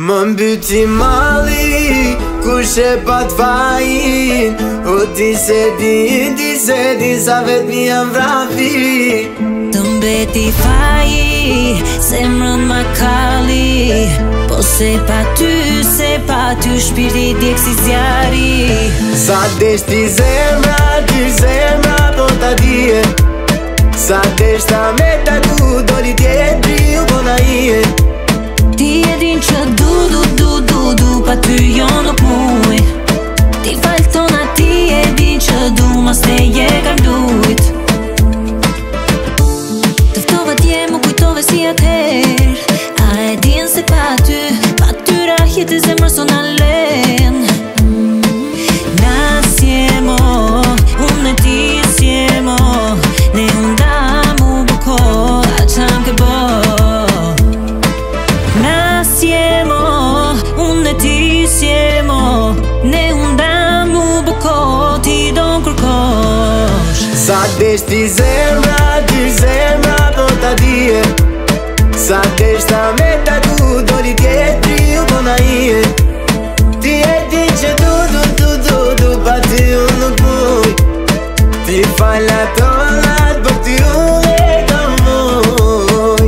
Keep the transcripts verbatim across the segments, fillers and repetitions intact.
Më mbyti malli, kush e pat fajin. O ti se di, ti se di sa vet mi jam vrapi. Të mbeti faji, zemrën ma kalli. Po se pa ty, se pa ty shpirti djek si zjari. Sa desh ti zemra, ty zemra po ta dije. Sa desh ta me ta ku doli tjetri u bona ije. Ti e din që du, du, du, du, du, pa ty jo nuk muj. Ti fal tona, ti e din që du, mas te je kam lujt. Tëftova tje, mu kujtove si atëher. A e din se pa ty, pa ty rahjet e zemrës o na len. Na sjemo, unë e ti sjemo. Ne unda mu buko, a qam ke bo. Ti siemo, ne unda mu bëko, ti do kërkosh. Sa desh ti zemra, ty zemra po ta dije. Sa desh ta me ta ku doli tjetri u bona ije. Ti e di që du, du, du, du, du, pa ty unë nuk muj. Ti falla tonat, për ty unë e kam muj.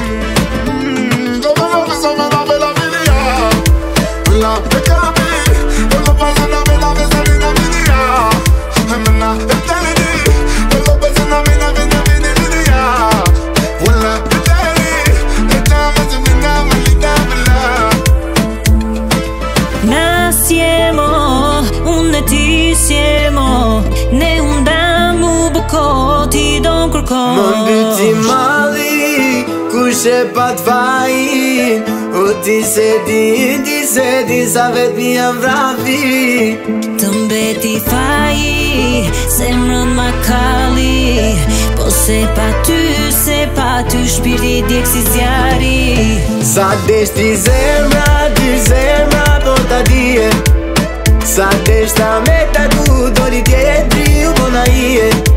Ti siemo, ne unda mu bëko, ti do kërkosh. Më mbyti malli, kush e pat fajin. O ti se di, ti se di sa vet mi jam vrapi. Të mbeti faji, zemrën ma kalli. Po se pa ty, se pa ty shpirti djek si zjari. Sa desh ti zemra, ty zemra po ta dije. Sa desh ta me ta ku doli tjetri u bona ije.